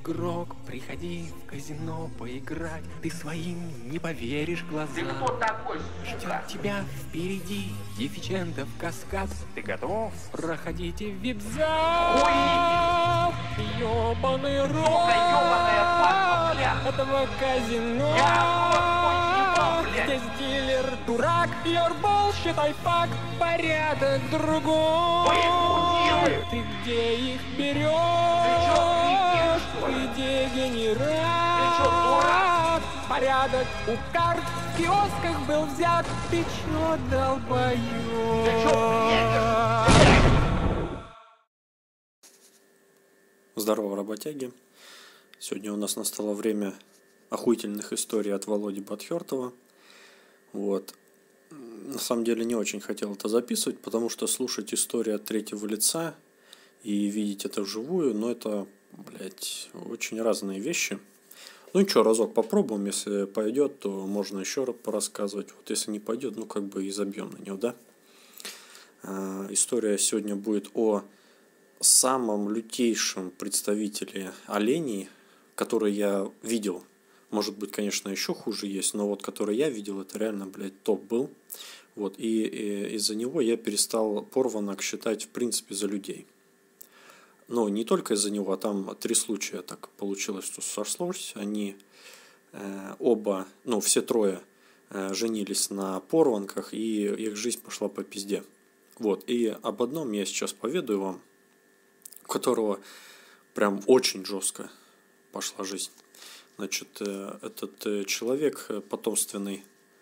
игрок, приходи в казино поиграть. Ты своим не поверишь глазам. Ты кто такой, Ждет сука? тебя впереди дефицентов каскад. Ты готов? Проходите в вип-зал. Ёбаный рот ёбаная падла, бля. этого казино. Я блядь. Здесь дилер дурак, your bullshit, I fuck, порядок другой. Вы мудилы. Ты где их берешь? чё, прикинь, что ли? Ты дегенерат. Ты чё, дурак? Порядок у карт в киосках был взят. Ты чё, долбоёб? Ты чё, бредишь? Здорово, работяги. Сегодня у нас настало время охуительных историй от Володи Батхёртова. Вот. На самом деле не очень хотел это записывать, потому что слушать истории от третьего лица и видеть это вживую, но это, блядь, очень разные вещи. Ну ничего, разок попробуем, если пойдет, то можно еще раз порассказывать. Вот если не пойдет, ну как бы и забьем на него, да? История сегодня будет о самом лютейшем представителе оленей, который я видел. Может быть, конечно, еще хуже есть, но вот который я видел, это реально, блядь, топ был. Вот, и из-за него я перестал порванок считать, в принципе, за людей. Но не только из-за него, а там 3 случая так получилось, что сошлось. Они оба, ну, все трое женились на порванках, и их жизнь пошла по пизде. Вот, и об одном я сейчас поведаю вам, у которого прям очень жестко пошла жизнь. Значит, этот человек потомственный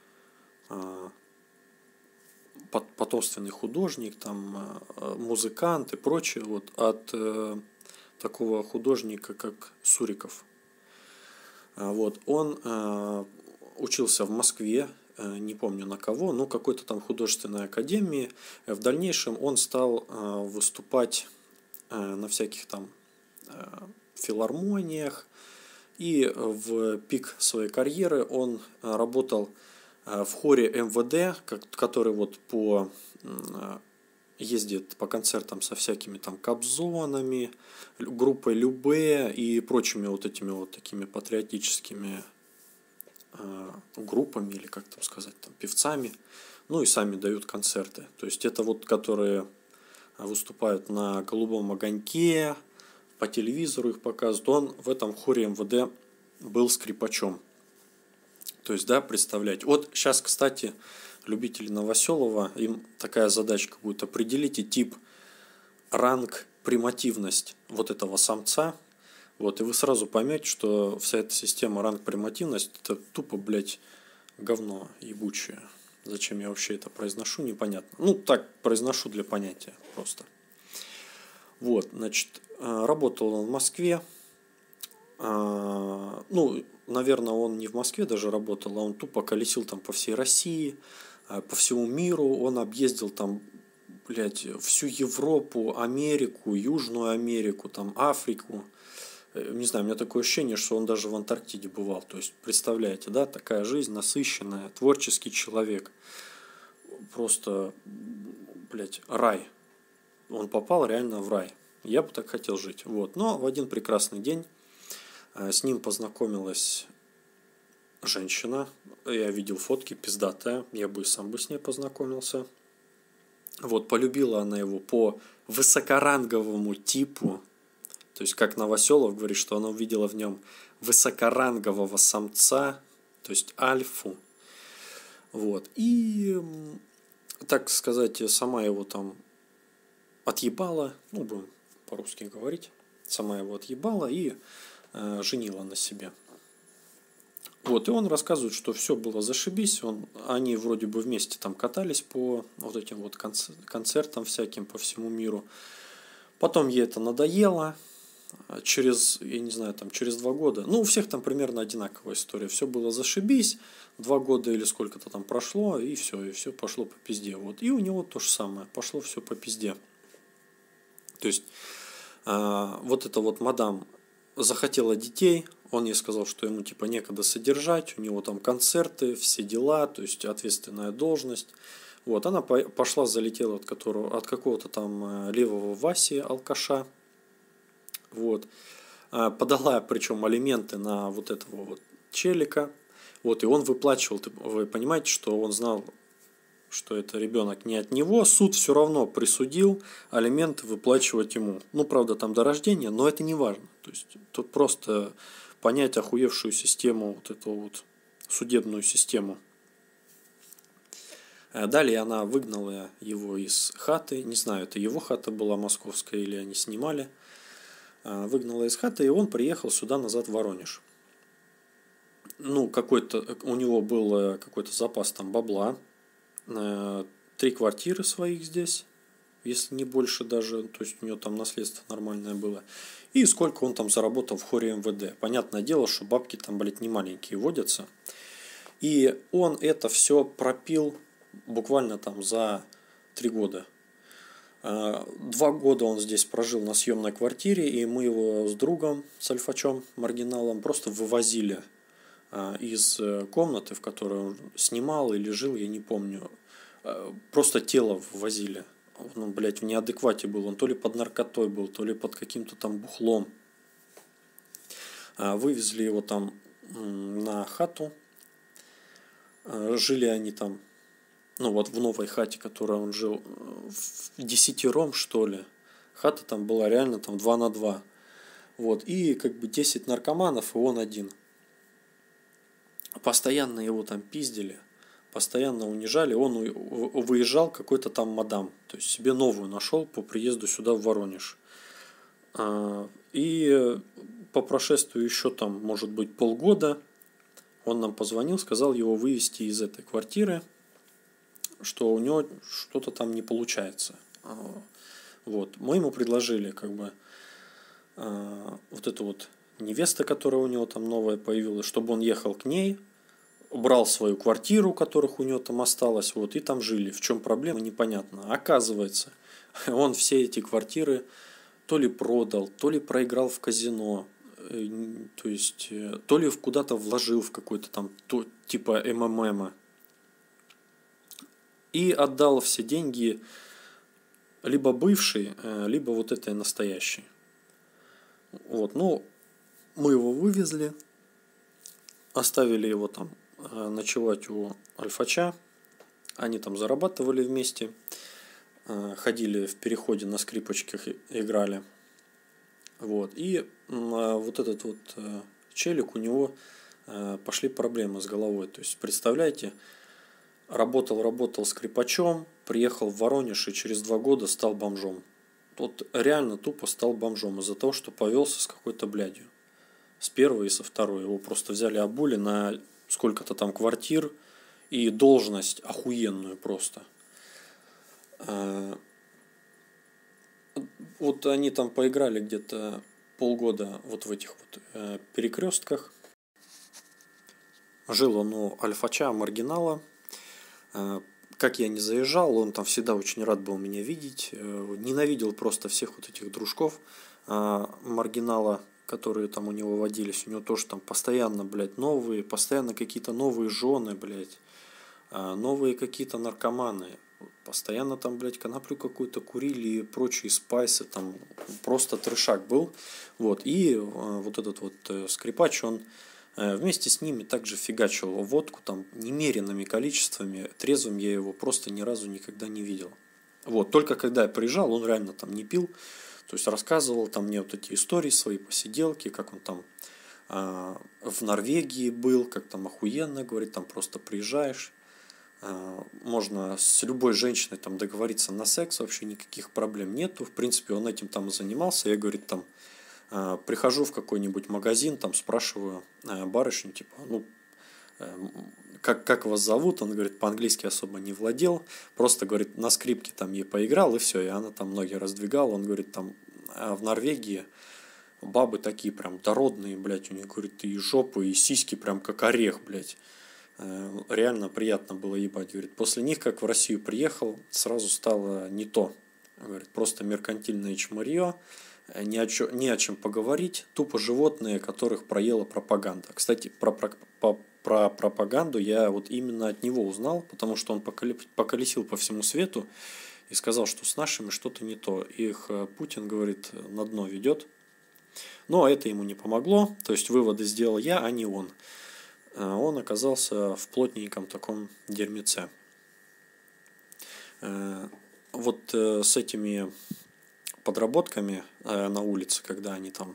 художник, там, музыкант и прочее, вот, от такого художника, как Суриков. Вот, он учился в Москве, не помню на кого, но какой-то там художественной академии. В дальнейшем он стал выступать на всяких там филармониях, и в пик своей карьеры он работал в хоре МВД, который вот ездит по концертам со всякими там Кобзонами, группой Любэ и прочими вот этими вот такими патриотическими группами, или как там сказать, там, певцами, ну и сами дают концерты. То есть это вот, которые выступают на «Голубом огоньке», по телевизору их показывают. Он в этом хоре МВД был скрипачом. То есть, да, представляете. Вот сейчас, кстати, любители Новоселова, им такая задачка будет: определите тип, ранг, примативность вот этого самца. Вот, и вы сразу поймете, что вся эта система ранг-примативность — это тупо, блядь, говно ебучее. Зачем я вообще это произношу, непонятно. Ну, так произношу для понятия просто. Вот, значит, работал он в Москве. Ну, наверное, он не в Москве даже работал, а он тупо колесил там по всей России, по всему миру. Он объездил там, блядь, всю Европу, Америку, Южную Америку, там, Африку. Не знаю, у меня такое ощущение, что он даже в Антарктиде бывал. То есть, представляете, да, такая жизнь насыщенная, творческий человек. Просто, блядь, рай. Он попал реально в рай. Я бы так хотел жить. Вот. Но в один прекрасный день с ним познакомилась женщина. Я видел фотки, пиздатая. Я бы сам бы с ней познакомился. Вот, полюбила она его по высокоранговому типу. То есть, как Новоселов говорит, что она увидела в нем высокорангового самца, то есть альфу. Вот. И, так сказать, сама его там отъебала, ну, будем по-русски говорить, сама его отъебала и женила на себе. Вот, и он рассказывает, что все было зашибись, они вроде бы вместе там катались по вот этим вот концертам всяким по всему миру. Потом ей это надоело, через, я не знаю, там, через 2 года, ну, у всех там примерно одинаковая история, все было зашибись, 2 года или сколько-то там прошло, и все пошло по пизде. Вот, и у него то же самое, пошло все по пизде. То есть, вот эта вот мадам захотела детей, он ей сказал, что ему типа некогда содержать, у него там концерты, все дела, то есть ответственная должность. Вот, она пошла, залетела от какого-то там левого Васи, алкаша. Вот. подала причем алименты на вот этого вот челика, вот, и он выплачивал, вы понимаете, что он знал, что это ребенок не от него, суд все равно присудил алименты выплачивать ему. Ну, правда, там до рождения, но это не важно. То есть тут просто понять охуевшую систему, вот эту вот судебную систему. Далее она выгнала его из хаты, не знаю, это его хата была московская или они снимали. Выгнала из хаты, и он приехал сюда назад в Воронеж. Ну, какой-то у него был какой-то запас там бабла. 3 квартиры своих здесь, если не больше даже, то есть у него там наследство нормальное было. И сколько он там заработал в хоре МВД. Понятное дело, что бабки там, блядь, не маленькие водятся. И он это все пропил буквально там за 3 года. 2 года он здесь прожил на съемной квартире, и мы его с другом, с Альфачом, маргиналом, просто вывозили из комнаты, в которой он снимал или жил, я не помню. Просто тело ввозили. Он, блядь, в неадеквате был. Он то ли под наркотой был, то ли под каким-то там бухлом. Вывезли его там на хату. Жили они там, ну вот в новой хате, в которой он жил, в 10-ром, что ли. Хата там была реально там 2 на 2. Вот. И как бы 10 наркоманов, и он один. Постоянно его там пиздили, постоянно унижали. Он выезжал какой-то там мадам, то есть себе новую нашел по приезду сюда в Воронеж. И по прошествию еще там, может быть, полгода, он нам позвонил, сказал его вывести из этой квартиры, что у него что-то там не получается. Вот. Мы ему предложили как бы вот эту вот невеста, которая у него там новая появилась, чтобы он ехал к ней, брал свою квартиру, которых у него там осталось, вот, и там жили. В чем проблема, непонятно. Оказывается, он все эти квартиры то ли продал, то ли проиграл в казино, то есть, то ли куда-то вложил в какой-то там типа МММа. И отдал все деньги либо бывшей, либо вот этой настоящей. Вот, ну, мы его вывезли, оставили его там ночевать у Альфача. Они там зарабатывали вместе, ходили в переходе на скрипочках, играли. Вот. И вот этот вот челик, у него пошли проблемы с головой. То есть, представляете, работал скрипачом, приехал в Воронеж и через 2 года стал бомжом. Вот реально тупо стал бомжом из-за того, что повелся с какой-то блядью. С первой и со второй. Его просто взяли, обули на сколько-то там квартир и должность охуенную просто. Вот они там поиграли где-то полгода вот в этих вот перекрестках. Жил он у Альфача, маргинала. Как я не заезжал, он там всегда очень рад был меня видеть. Ненавидел просто всех вот этих дружков маргинала, которые там у него водились. У него тоже там постоянно, блядь, новые, постоянно какие-то новые жены, блядь, новые какие-то наркоманы. Постоянно там, блядь, коноплю какую-то курили и прочие спайсы, там просто трешак был. Вот, и вот этот вот скрипач, он вместе с ними также фигачил водку там немеренными количествами. Трезвым я его просто ни разу никогда не видел. Вот, только когда я приезжал, он реально там не пил. То есть рассказывал там мне вот эти истории, свои посиделки, как он там в Норвегии был, как там охуенно, говорит, там просто приезжаешь, можно с любой женщиной там договориться на секс, вообще никаких проблем нету. В принципе, он этим там и занимался. Я, говорит, там прихожу в какой-нибудь магазин, там спрашиваю барышню, типа, ну, как вас зовут? Он, говорит, по-английски особо не владел, просто, говорит, на скрипке там ей поиграл, и все, и она там ноги раздвигала. Он, говорит, там в Норвегии бабы такие прям дородные, блядь, у них, говорит, и жопы, и сиськи прям как орех, блядь. Реально приятно было ебать, говорит. После них, как в Россию приехал, сразу стало не то. Говорит, просто меркантильное чмырье, ни о чем поговорить, тупо животные, которых проела пропаганда. Кстати, про пропаганду я вот именно от него узнал, потому что он поколесил по всему свету и сказал, что с нашими что-то не то. Их Путин, говорит, на дно ведет. Но это ему не помогло, то есть выводы сделал я, а не он. Он оказался в плотненьком таком дерьмеце. Вот с этими подработками на улице, когда они там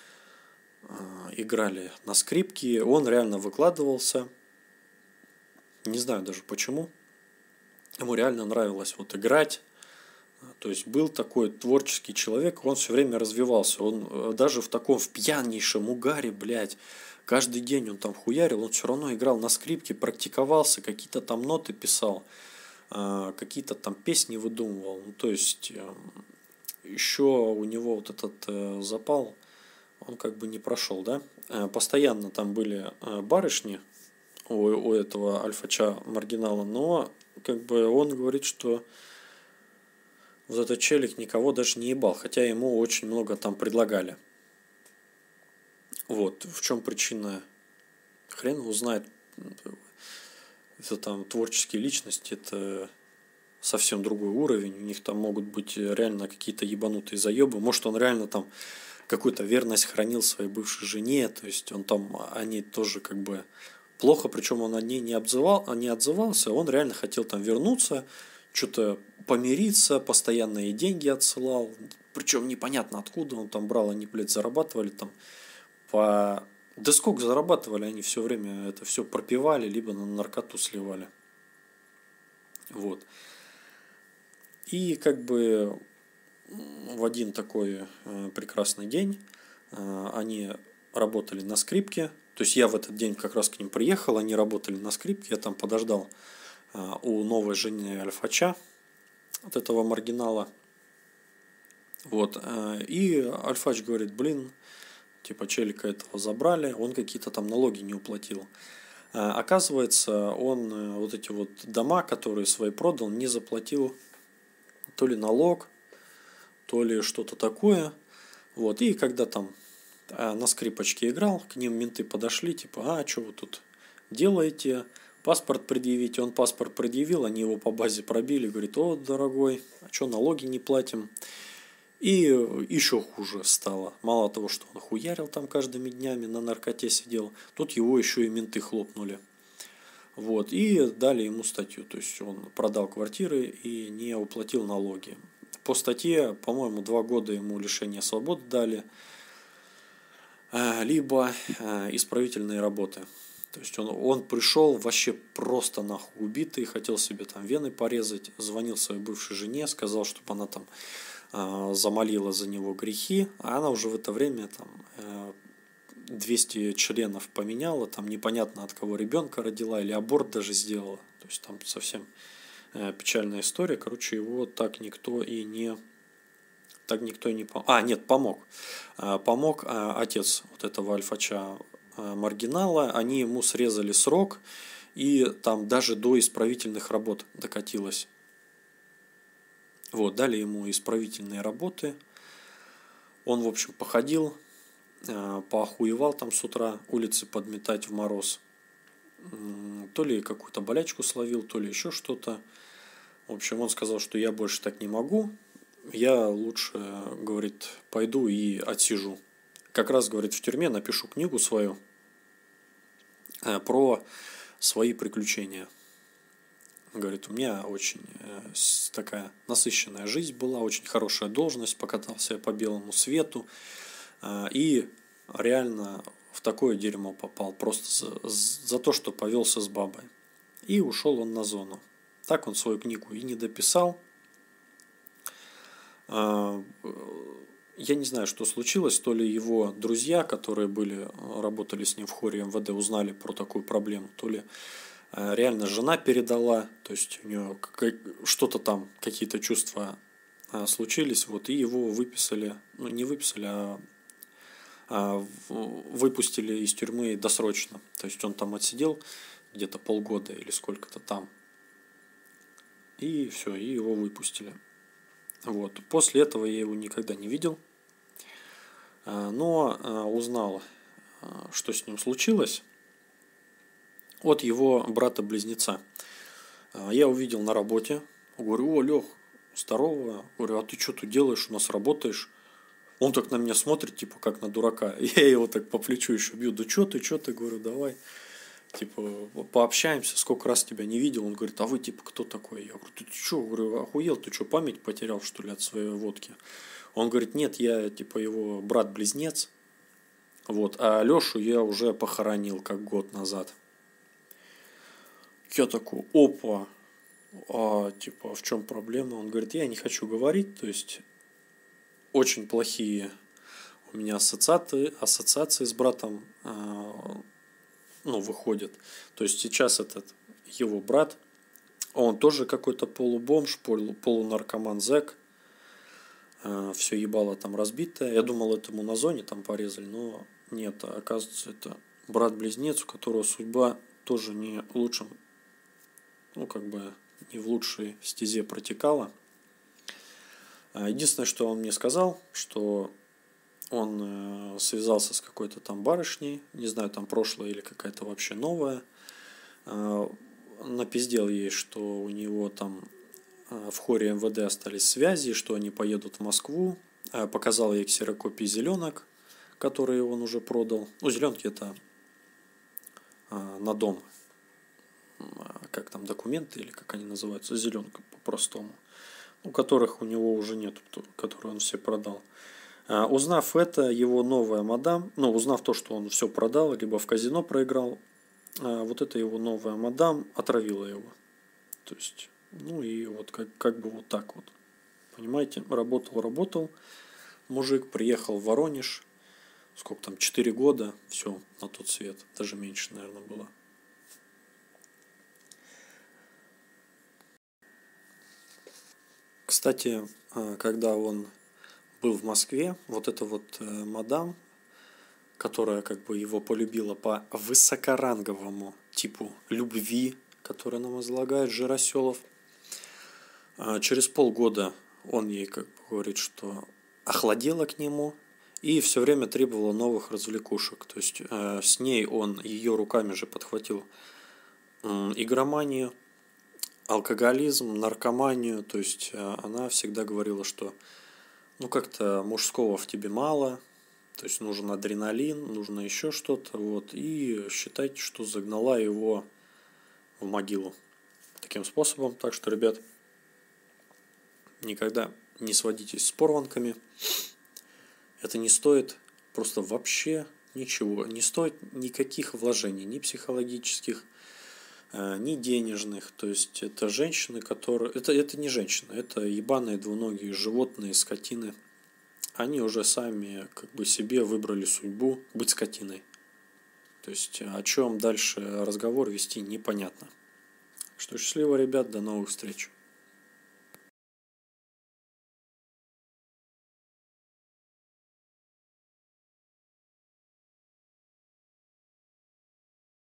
играли на скрипке, он реально выкладывался. Не знаю даже почему. Ему реально нравилось вот играть. То есть был такой творческий человек, он все время развивался. Он даже в таком в пьянейшем угаре, блядь, каждый день он там хуярил, он все равно играл на скрипке, практиковался, какие-то там ноты писал, какие-то там песни выдумывал. Ну, то есть еще у него вот этот запал, он как бы не прошел, да. Постоянно там были барышни у этого альфача маргинала, но как бы он говорит, что вот этот челик никого даже не ебал, хотя ему очень много там предлагали. Вот, в чем причина, хрен его знает. Это там творческие личности, это совсем другой уровень, у них там могут быть реально какие-то ебанутые заебы, может он реально там какую-то верность хранил своей бывшей жене, то есть он там, они тоже как бы плохо, причем он о ней не отзывался, он реально хотел там вернуться, что-то помириться, постоянно ей деньги отсылал, причем непонятно откуда он там брал, они, блядь, зарабатывали там по... Да сколько зарабатывали, они все время это все пропивали, либо на наркоту сливали. Вот. И как бы в один такой прекрасный день они работали на скрипке. То есть я в этот день как раз к ним приехал, они работали на скрипке, я там подождал у новой жены альфача, от этого маргинала. Вот. И альфач говорит, блин, типа челика этого забрали, он какие-то там налоги не уплатил. Оказывается, он вот эти вот дома, которые свои продал, не заплатил то ли налог, то ли что-то такое. Вот. И когда там на скрипочке играл, к ним менты подошли, типа, что вы тут делаете? Паспорт предъявите. Он паспорт предъявил, они его по базе пробили, говорит, о, дорогой, а что налоги не платим? И еще хуже стало. Мало того, что он хуярил там каждыми днями, на наркоте сидел, тут его еще и менты хлопнули. Вот. И дали ему статью. То есть он продал квартиры и не уплатил налоги. По статье, по-моему, 2 года ему лишения свободы дали, либо исправительные работы. То есть он пришел вообще просто нахуй убитый, хотел себе там вены порезать, звонил своей бывшей жене, сказал, чтобы она там замолила за него грехи, а она уже в это время там 200 членов поменяла, там непонятно от кого ребенка родила или аборт даже сделала. То есть там совсем печальная история. Короче, его так никто и не помог. Нет, помог. Помог отец вот этого альфача маргинала. Они ему срезали срок, и там даже до исправительных работ докатилось. Вот, дали ему исправительные работы. Он, в общем, походил, поохуевал там с утра, улицы подметать в мороз. То ли какую-то болячку словил, то ли еще что-то. В общем, он сказал, что я больше так не могу. Я лучше, говорит, пойду и отсижу. Как раз, говорит, в тюрьме напишу книгу свою про свои приключения. Говорит, у меня очень такая насыщенная жизнь была, очень хорошая должность, покатался я по белому свету. И реально в такое дерьмо попал, просто за то, что повелся с бабой. И ушел он на зону. Так он свою книгу и не дописал. Я не знаю, что случилось, то ли его друзья, которые работали с ним в хоре МВД, узнали про такую проблему, то ли реально жена передала, то есть у нее что-то там, какие-то чувства случились, вот, и его выписали, ну не выписали, выпустили из тюрьмы досрочно. То есть он там отсидел где-то полгода или сколько-то там. И все, и его выпустили. Вот. После этого я его никогда не видел. Но узнал, что с ним случилось, от его брата-близнеца. Я увидел на работе. Говорю, о, Лех, здорово. Говорю, а ты что тут делаешь, у нас работаешь? Он так на меня смотрит, типа, как на дурака. Я его так по плечу еще бью. Да что ты, говорю, давай. Типа, пообщаемся, сколько раз тебя не видел. Он говорит, а вы, типа, кто такой? Я говорю, ты что, говорю, охуел, ты что, память потерял, что ли, от своей водки? Он говорит, нет, я, типа, его брат-близнец. Вот, а Лешу я уже похоронил, как год назад. Я такой, опа, типа, в чем проблема? Он говорит, я не хочу говорить, то есть, очень плохие у меня ассоциации с братом, выходят. То есть, сейчас этот его брат, он тоже какой-то полубомж, полунаркоман зэк, все ебало там разбитое. Я думал, это ему на зоне там порезали, но нет, оказывается, это брат-близнец, у которого судьба тоже не лучшим, не в лучшей стезе протекала. Единственное, что он мне сказал, что он связался с какой-то там барышней, не знаю, там прошлая или какая-то вообще новая, напиздел ей, что у него там в хоре МВД остались связи, что они поедут в Москву, показал ей ксерокопии зеленок, которые он уже продал. Зеленки это на дом, как там, документы или как они называются, зеленка по-простому, которых у него уже нет, которые он все продал. Узнав это, его новая мадам, узнав то, что он все продал, либо в казино проиграл, вот эта его новая мадам отравила его. То есть, и вот как бы вот так вот. Понимаете, работал мужик, приехал в Воронеж, сколько там, 4 года, все, на тот свет, даже меньше, наверное, было. Кстати, когда он был в Москве, вот эта вот мадам, которая как бы его полюбила по высокоранговому типу любви, который нам излагает Жироселов, через полгода он ей как бы говорит, что охладела к нему и все время требовала новых развлекушек. То есть с ней он ее руками же подхватил игроманию, алкоголизм, наркоманию. То есть она всегда говорила, что как-то мужского в тебе мало, то есть нужен адреналин, нужно еще что-то. Вот, и считайте, что загнала его в могилу таким способом. Так что, ребят, никогда не сводитесь с порванками. Это не стоит просто вообще ничего. Не стоит никаких вложений, ни психологических, ни денежных. То есть это женщины, которые... Это не женщины, это ебаные двуногие животные, скотины. Они уже сами как бы себе выбрали судьбу быть скотиной. То есть о чем дальше разговор вести непонятно. Что счастливо, ребят, до новых встреч.